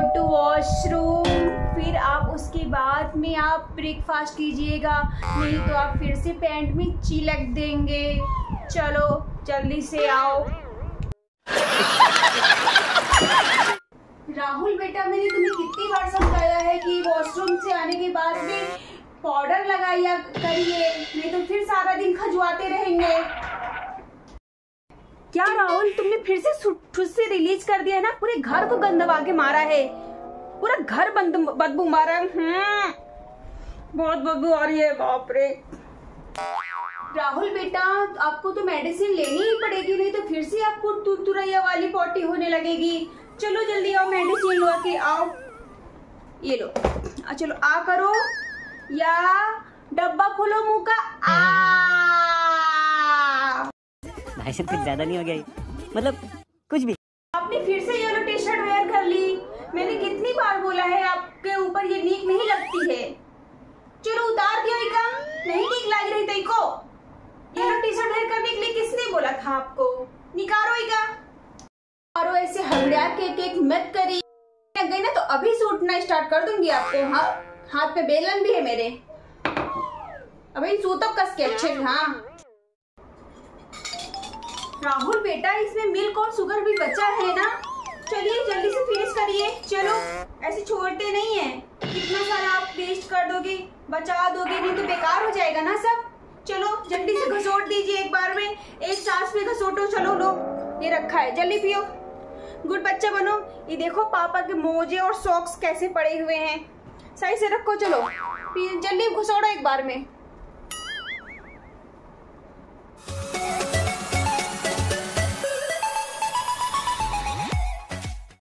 To washroom, फिर आप उसके बाद में आप ब्रेकफास्ट कीजिएगा, नहीं तो आप फिर से पैंट में चिलक देंगे। चलो जल्दी से आओ। राहुल बेटा, मैंने तुम्हें कितनी बार समझाया है कि वॉशरूम से आने के बाद में पाउडर लगाया करिए, नहीं तो फिर सारा दिन खजुआते रहेंगे। क्या राहुल, तुमने फिर से ठुस से रिलीज कर दिया है ना? पूरे घर को गंदवा के मारा है, पूरा घर बदबू मारा है। बहुत बदबू आ रही है, बाप रे। राहुल बेटा, आपको तो मेडिसिन लेनी ही पड़ेगी, नहीं तो फिर से आपको तुरैया वाली पॉटी होने लगेगी। चलो जल्दी आओ, मेडिसिन लो के आओ। ये लो, चलो आ करो या डब्बा खोलो मुंह का। भाई साहब कुछ ज्यादा नहीं हो गया? मतलब कुछ भी। आपने फिर से येलो टी शर्ट वेयर कर ली। मैंने कितनी बार बोला है आपके ऊपर ये नीक नहीं लगती है। चलो उतार दियो इका, नहीं नीक लग रही तेरे को। येलो टी शर्ट वेयर करने के लिए किसने बोला था आपको? निकालो इका। और ऐसे हगड़ा के मत करी, गई ना तो अभी सूटना स्टार्ट कर दूंगी आपको। हाँ, हाथ पे बेलन भी है मेरे, अभी सूतो कस के अच्छे। हाँ राहुल बेटा, इसमें मिल्क और शुगर भी बचा है ना? चलिए जल्दी से फिनिश करिए। चलो, ऐसे छोड़ते नहीं है, कितना सारा आप वेस्ट कर दोगे, बचा दोगे, नहीं तो बेकार हो जाएगा ना सब। चलो जल्दी से घसोट दीजिए एक बार में, एक सांस में घसोटो। चलो लो, ये रखा है, जल्दी पियो, गुड बच्चा बनो। ये देखो पापा के मोजे और सॉक्स कैसे पड़े हुए हैं, सही से रखो। चलो जल्दी घसोड़ो एक बार में।